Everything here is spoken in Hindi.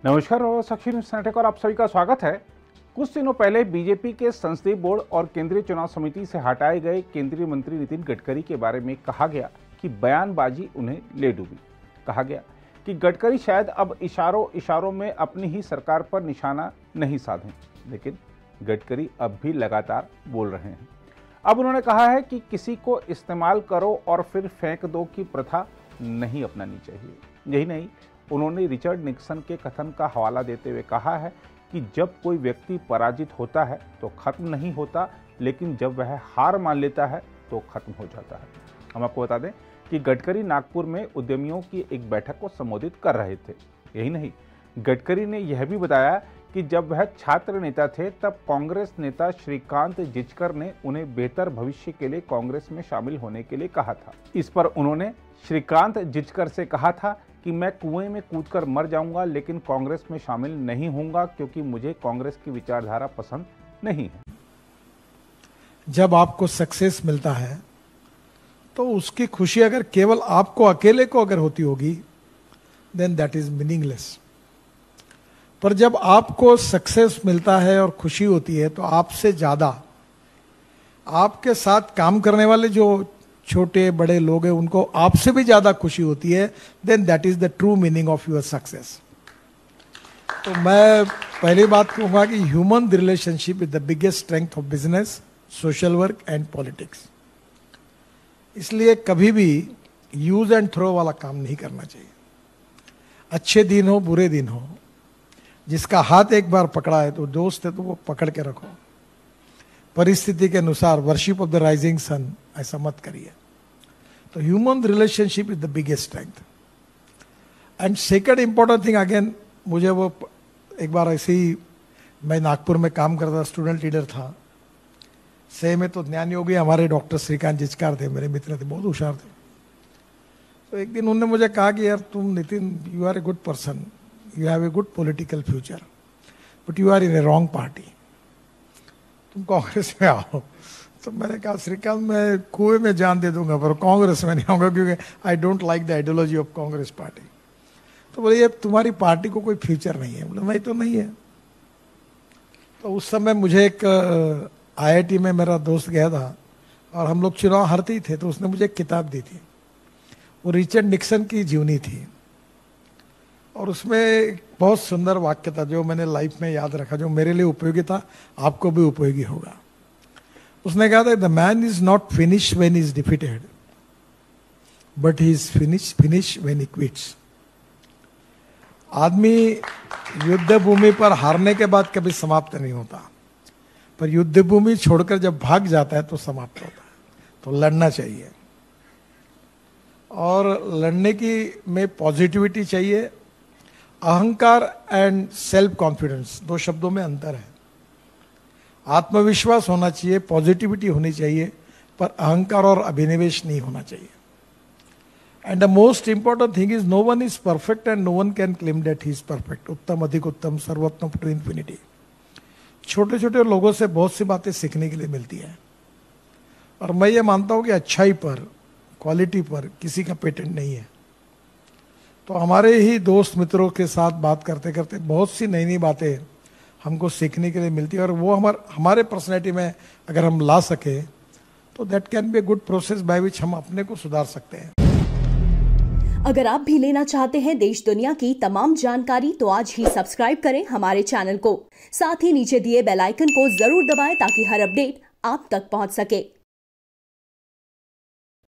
नमस्कार और साक्षी न्यूज सेनेटक और आप सभी का स्वागत है। कुछ दिनों पहले बीजेपी के संसदीय बोर्ड और केंद्रीय चुनाव समिति से हटाए गए केंद्रीय मंत्री नितिन गडकरी के बारे में कहा गया कि बयानबाजी उन्हें ले डूबी। कहा गया कि गडकरी शायद अब इशारों में अपनी ही सरकार पर निशाना नहीं साधें, लेकिन गडकरी अब भी लगातार बोल रहे हैं। अब उन्होंने कहा है कि किसी को इस्तेमाल करो और फिर फेंक दो की प्रथा नहीं अपनानी चाहिए। यही नहीं, उन्होंने रिचर्ड निक्सन के कथन का हवाला देते हुए कहा है कि जब कोई व्यक्ति पराजित होता है तो खत्म नहीं होता, लेकिन जब वह हार मान लेता है तो खत्म हो जाता है। हम आपको बता दें कि गडकरी नागपुर में उद्यमियों की एक बैठक को संबोधित कर रहे थे। यही नहीं, गडकरी ने यह भी बताया कि जब वह छात्र नेता थे तब कांग्रेस नेता श्रीकांत जिचकर ने उन्हें बेहतर भविष्य के लिए कांग्रेस में शामिल होने के लिए कहा था। इस पर उन्होंने श्रीकांत जिचकर से कहा था कि मैं कुएं में कूदकर मर जाऊंगा, लेकिन कांग्रेस में शामिल नहीं होऊंगा क्योंकि मुझे कांग्रेस की विचारधारा पसंद नहीं है। जब आपको सक्सेस मिलता है तो उसकी खुशी अगर केवल आपको अकेले को अगर होती होगी, देन दैट इज मीनिंगलेस। पर जब आपको सक्सेस मिलता है और खुशी होती है तो आपसे ज्यादा आपके साथ काम करने वाले जो छोटे बड़े लोग हैं उनको आपसे भी ज्यादा खुशी होती है, then that is the true meaning of your success. तो मैं पहली बात कहूंगा कि human relationship is the biggest strength of business, social work and politics. इसलिए कभी भी यूज एंड थ्रो वाला काम नहीं करना चाहिए। अच्छे दिन हो बुरे दिन हो, जिसका हाथ एक बार पकड़ा है तो दोस्त है तो वो पकड़ के रखो। परिस्थिति के अनुसार worship of the rising sun ऐसा मत करिए। तो human relationship is the biggest strength. And second important thing, again मुझे वो एक बार ऐसे ही, मैं नागपुर में काम करता था, स्टूडेंट लीडर था। से में तो ज्ञान योगी हमारे डॉक्टर श्रीकांत जिचकार थे, मेरे मित्र थे, बहुत होशियार थे। तो एक दिन उन्होंने मुझे कहा कि यार तुम Nitin, you are a good person, you have a good political future, but you are in a wrong party, तुम कांग्रेस में आओ। तो मैंने कहा श्रीकांत मैं कुएं में जान दे दूंगा पर कांग्रेस में नहीं आऊंगा, क्योंकि I don't like the ideology of Congress party. तो बोले ये तुम्हारी पार्टी को कोई फ्यूचर नहीं है। बोले नहीं तो नहीं है। तो उस समय मुझे एक IIT में मेरा दोस्त गया था और हम लोग चुनाव हारते ही थे, तो उसने मुझे एक किताब दी थी, वो रिचर्ड निक्सन की जीवनी थी। और उसमें एक बहुत सुंदर वाक्य था जो मैंने लाइफ में याद रखा, जो मेरे लिए उपयोगी था, आपको भी उपयोगी होगा। उसने कहा था, the man is not finish when is defeated, but he is finish when he quits. आदमी युद्ध भूमि पर हारने के बाद कभी समाप्त नहीं होता, पर युद्ध भूमि छोड़कर जब भाग जाता है तो समाप्त होता है। तो लड़ना चाहिए, और लड़ने की में पॉजिटिविटी चाहिए। अहंकार एंड सेल्फ कॉन्फिडेंस, दो शब्दों में अंतर है। आत्मविश्वास होना चाहिए, पॉजिटिविटी होनी चाहिए, पर अहंकार और अभिनिवेश नहीं होना चाहिए। And the most important thing is no one is perfect and no one can claim that he is perfect. उत्तम अधिक उत्तम, सर्वोत्तम टू इन्फिनिटी। छोटे छोटे लोगों से बहुत सी बातें सीखने के लिए मिलती है, और मैं ये मानता हूं कि अच्छाई पर, क्वालिटी पर किसी का पेटेंट नहीं है। तो हमारे ही दोस्त मित्रों के साथ बात करते करते बहुत सी नई नई बातें हमको सीखने के लिए मिलती है, और वो हमारे पर्सनैलिटी में अगर हम ला सके तो that can be a good process by which हम अपने को सुधार सकते हैं। अगर आप भी लेना चाहते हैं देश दुनिया की तमाम जानकारी, तो आज ही सब्सक्राइब करें हमारे चैनल को। साथ ही नीचे दिए बेल आइकन को जरूर दबाएं ताकि हर अपडेट आप तक पहुंच सके।